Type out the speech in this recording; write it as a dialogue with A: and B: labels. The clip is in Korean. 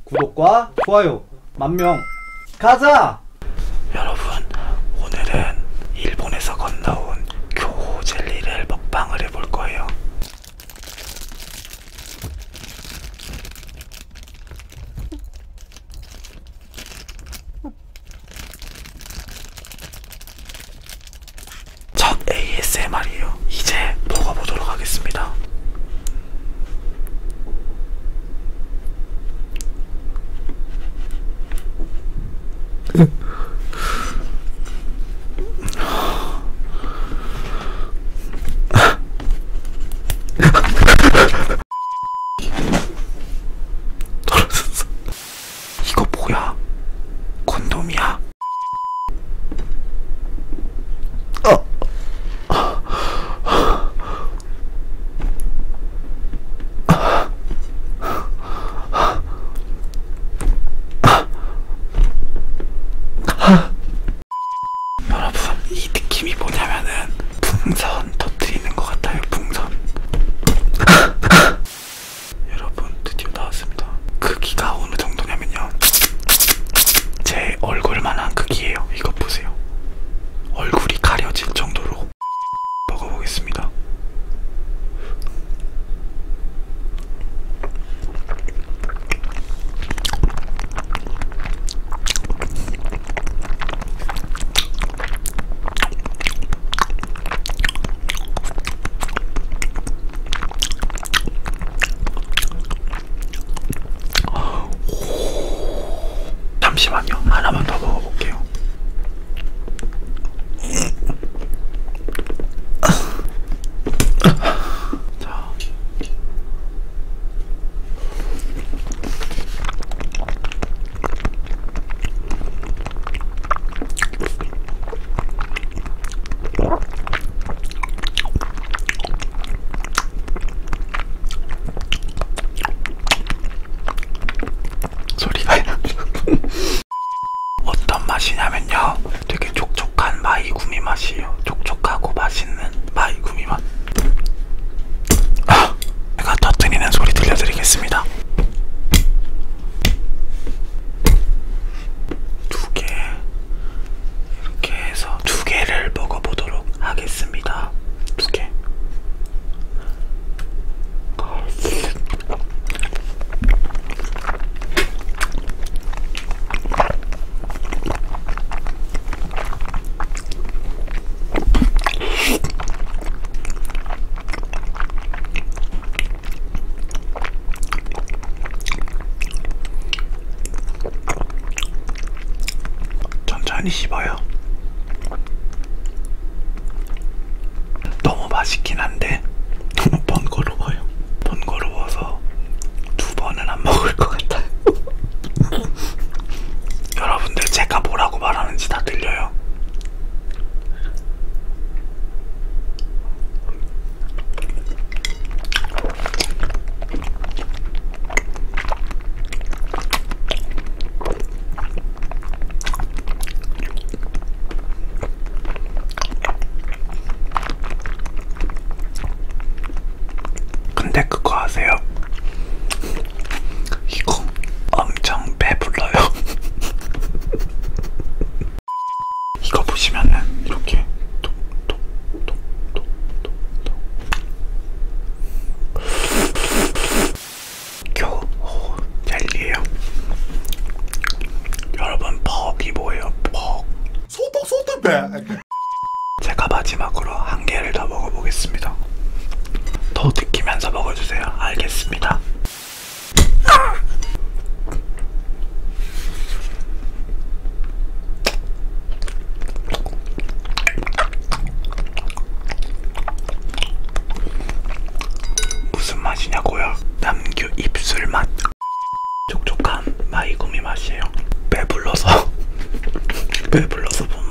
A: 구독과 좋아요 10,000명 가자!
B: 여러분, 오늘은 일본에서 건너온 교호 젤리를 먹방을 해볼 거예요. 첫 ASMR이에요. 이제 먹어보도록 하겠습니다. 이거 뭐야? 콘돔이야? 여러분, 이 느낌이 뭐냐면은 풍선 터뜨리는 것 같아요. 풍선. 여러분, 드디어 나왔습니다. 크기가 어느 정도냐면요, 제 얼굴만한 크기예요. 이것 보세요. 얼굴이 가려질 정도로. 먹어보겠습니다. 잠시만요. 하나만 더 먹어볼게요. 자. 소리가 어떤 맛이냐면요, 되게 촉촉한 마이구미 맛이에요. 촉촉하고 맛있는 마이구미 맛. 제가 터뜨리는 소리 들려드리겠습니다. 두 개, 이렇게 해서 두 개를 먹어보도록 하겠습니다. 두 개. 천천히 씹어요. 너무 맛있긴 한데 너무 번거로워요. 번거로워서 두 번은 안 먹을 것 같아요. 여러분들, 제가 뭐라고 말하는지 다 들려요? 근데 그거 아세요? 이거 엄청 배불러요. 이거 보시면은 이렇게 교호 젤리예요. 여러분, 퍽이 뭐예요? 퍽.
C: 소떡소떡배.
B: 제가 마지막으로 한 개를 더 먹어보겠습니다. 더 느끼면서 먹어주세요. 알겠습니다. 무슨 맛이냐고요? 남규 입술 맛. 촉촉한 마이구미 맛이에요. 배불러서 배불러서 못